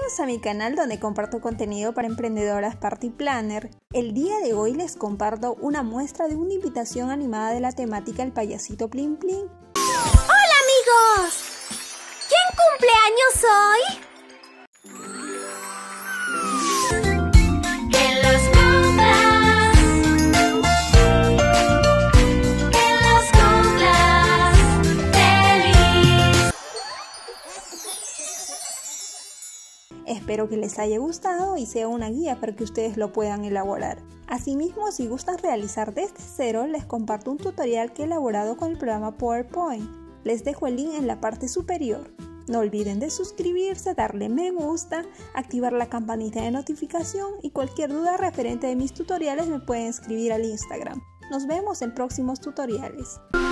Bienvenidos a mi canal donde comparto contenido para emprendedoras Party Planner. El día de hoy les comparto una muestra de una invitación animada de la temática El Payasito Plin Plin. ¡Hola amigos! ¿Quién cumple años hoy? Espero que les haya gustado y sea una guía para que ustedes lo puedan elaborar. Asimismo, si gustan realizar desde cero, les comparto un tutorial que he elaborado con el programa PowerPoint. Les dejo el link en la parte superior. No olviden de suscribirse, darle me gusta, activar la campanita de notificación y cualquier duda referente de mis tutoriales me pueden escribir al Instagram. Nos vemos en próximos tutoriales.